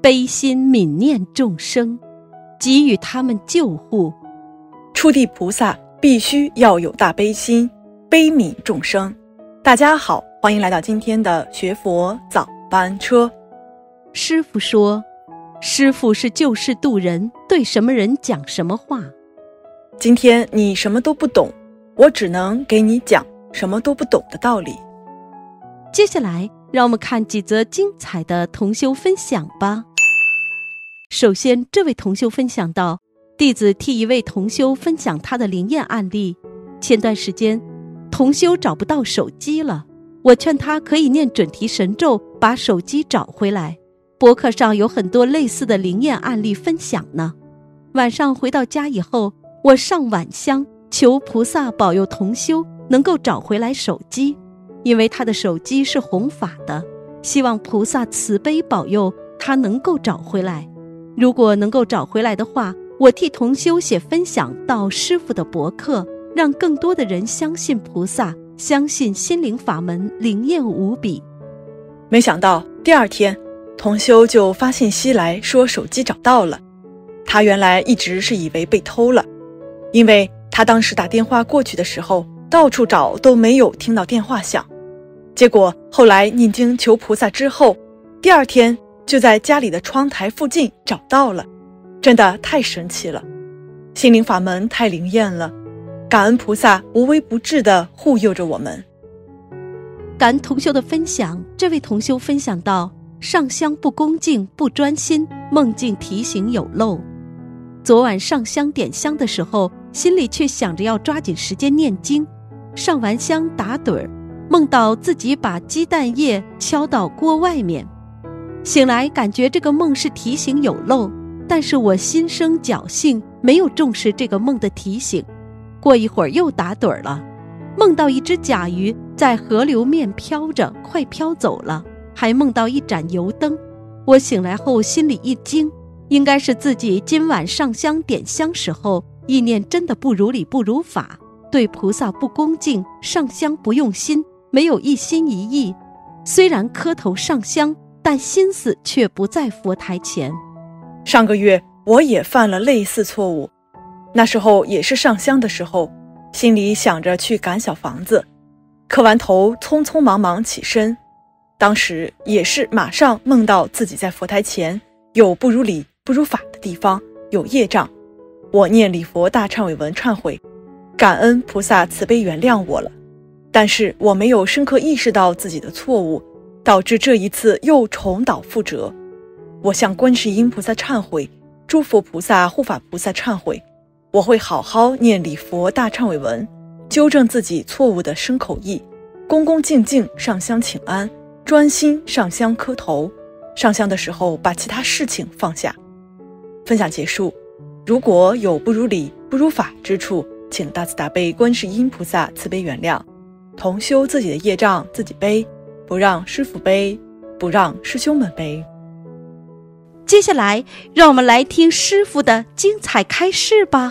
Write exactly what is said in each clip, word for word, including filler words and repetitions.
悲心悯念众生，给予他们救护。 初地菩萨必须要有大悲心，悲悯众生。大家好，欢迎来到今天的学佛早班车。 师父说，师父是救世渡人，对什么人讲什么话。 今天你什么都不懂，我只能给你讲什么都不懂的道理。 接下来让我们看几则精彩的同修分享吧。首先，这位同修分享到，弟子替一位同修分享他的灵验案例。前段时间同修找不到手机了，我劝他可以念准提神咒把手机找回来。博客上有很多类似的灵验案例分享呢。晚上回到家以后，我上晚香求菩萨保佑同修能够找回来手机，因为他的手机是弘法的，希望菩萨慈悲保佑他能够找回来。如果能够找回来的话，我替同修写分享到师父的博客，让更多的人相信菩萨，相信心灵法门灵验无比。 没想到第二天同修就发信息来说手机找到了。他原来一直是以为被偷了，因为他当时打电话过去的时候到处找都没有听到电话响。结果后来念经求菩萨之后，第二天就在家里的窗台附近找到了，真的太神奇了，心灵法门太灵验了，感恩菩萨无微不至地护佑着我们。 感恩同修的分享，这位同修分享到，上香不恭敬不专心，梦境提醒有漏。昨晚上香点香的时候，心里却想着要抓紧时间念经，上完香打盹儿，梦到自己把鸡蛋液敲到锅外面。醒来感觉这个梦是提醒有漏，但是我心生侥幸，没有重视这个梦的提醒。过一会儿又打盹儿了，梦到一只甲鱼在河流面飘着，快飘走了，还梦到一盏油灯。我醒来后心里一惊，应该是自己今晚上香点香时候意念真的不如理不如法，对菩萨不恭敬，上香不用心，没有一心一意。虽然磕头上香，但心思却不在佛台前。 上个月我也犯了类似错误，那时候也是上香的时候，心里想着去赶小房子，磕完头匆匆忙忙起身，当时也是马上梦到自己在佛台前有不如理不如法的地方，有业障。我念礼佛大忏悔文忏悔，感恩菩萨慈悲原谅我了，但是我没有深刻意识到自己的错误，导致这一次又重蹈覆辙。我向观世音菩萨忏悔，诸佛菩萨护法菩萨忏悔，我会好好念礼佛大忏悔文，纠正自己错误的身口意，恭恭敬敬上香请安，专心上香磕头，上香的时候把其他事情放下。分享结束，如果有不如理不如法之处，请大慈大悲观世音菩萨慈悲原谅，同修自己的业障自己背，不让师父背，不让师兄们背。 接下来让我们来听师父的精彩开示吧。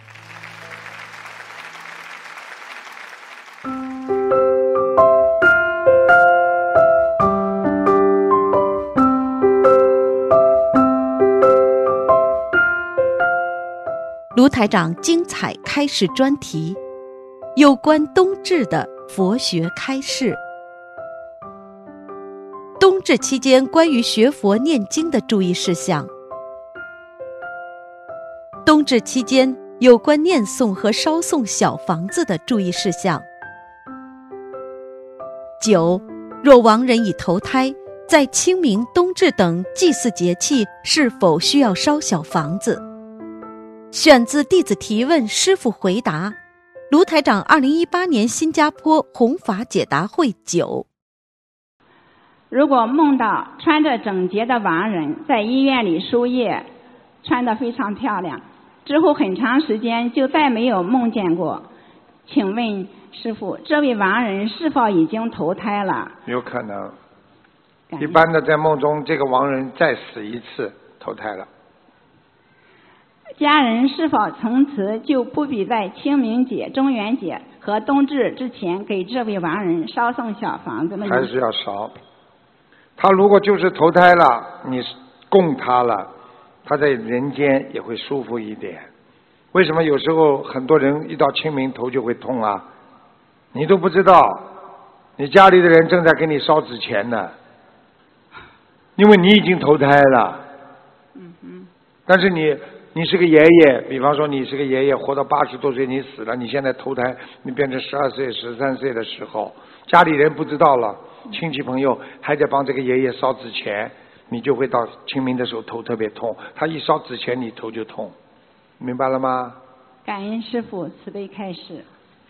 卢台长精彩开示专题，有关冬至的佛学开示。冬至期间关于学佛念经的注意事项。冬至期间有关念诵和烧诵小房子的注意事项。九，若亡人已投胎，在清明、冬至等祭祀节气是否需要烧小房子？选自弟子提问，师父回答。卢台长二零一八年新加坡弘法解答会九。 如果梦到穿着整洁的亡人在医院里输液，穿得非常漂亮，之后很长时间就再没有梦见过，请问师父，这位亡人是否已经投胎了？ 有可能，一般的在梦中这个亡人再死一次投胎了。 家人是否从此就不必在清明节、中元节和冬至之前给这位亡人烧送小房子了？ 还是要烧。他如果就是投胎了，你供他了，他在人间也会舒服一点。为什么有时候很多人一到清明头就会痛啊？你都不知道，你家里的人正在给你烧纸钱呢，因为你已经投胎了。 嗯嗯。 但是你你是个爷爷，比方说你是个爷爷，活到八十多岁你死了，你现在投胎，你变成十二岁、十三岁的时候，家里人不知道了，亲戚朋友还在帮这个爷爷烧纸钱，你就会到清明的时候头特别痛，他一烧纸钱你头就痛，明白了吗？ 感恩师父慈悲开示。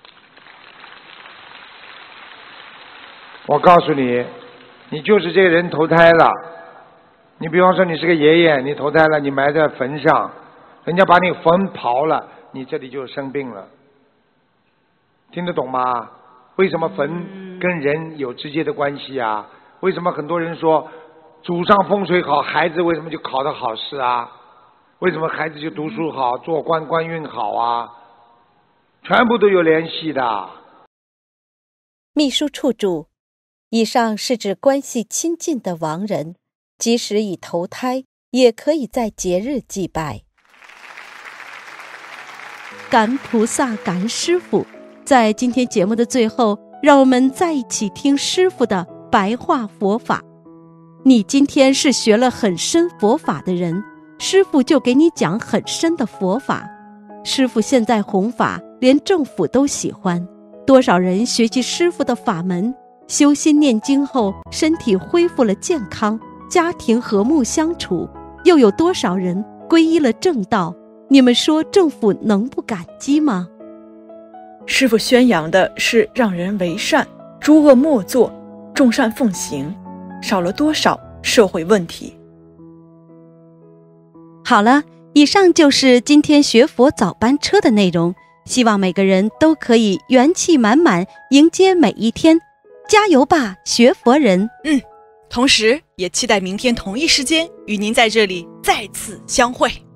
我告诉你，你就是这个人投胎了。你比方说你是个爷爷，你投胎了，你埋在坟上，人家把你坟刨了，你这里就生病了。听得懂吗？为什么坟跟人有直接的关系啊？为什么很多人说祖上风水好，孩子为什么就考得好试啊？为什么孩子就读书好，做官官运好啊？全部都有联系的。 秘书处注：以上是指关系亲近的亡人，即使已投胎，也可以在节日祭拜。感恩菩萨，感恩师父。在今天节目的最后，让我们再一起听师父的白话佛法。你今天是学了很深佛法的人，师父就给你讲很深的佛法。师父现在弘法，连政府都喜欢。多少人学习师父的法门，修心念经后，身体恢复了健康，家庭和睦相处，又有多少人皈依了正道？你们说政府能不感激吗？ 师父宣扬的是让人为善，诸恶莫作，众善奉行，少了多少社会问题。 好了，以上就是今天学佛早班车的内容，希望每个人都可以元气满满迎接每一天，加油吧，学佛人！ 嗯，同时也期待明天同一时间与您在这里再次相会。